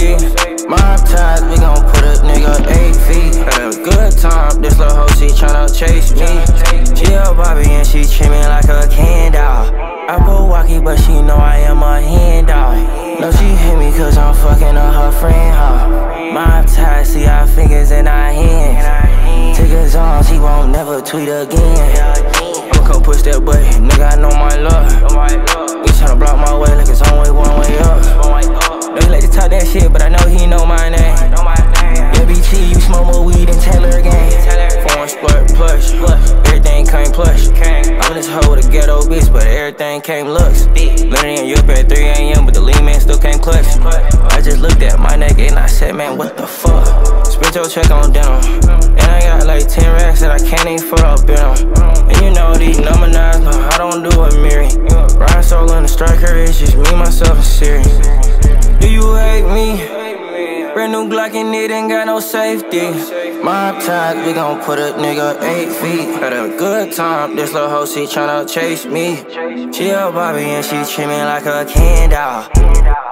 safety. Mob ties, we gon' put a nigga 8 feet. Had a good time, this little hoe, she tryna chase me. She a Bobby and she treat me like a Ken doll. I put walkie, but she know I am a hen dog. No, she hit me cause I'm fucking her friend, huh? Mob ties, see our fingers in our hands. Tickets on, she won't never tweet again. I'ma come push that button, nigga, I know my luck. We tryna block my way like it's only one way up. No, he like to talk that shit, but I know he know my name. Yeah, BT, you smoke more weed than Taylor gang. Foreign split plush, everything came plush. I'm this hoe with a ghetto bitch, but everything came looks. Learning in Europe at 3 AM, but the lean man still came clutch. I just looked at my neck and I said, man, what the fuck? Spent your check on denim, and I got like 10 racks that I can't even fuck up in them. And you know these number 9s, no, I don't do a mirror. Ryan solo in the striker, it's just me, myself, and Siri. Do you hate me? Brand new Glock and it ain't got no safety. Mob ties, we gon' put a nigga 8 feet. Had a good time, this little hoe, she tryna chase me. She a Bobby and she treat me like a Ken doll.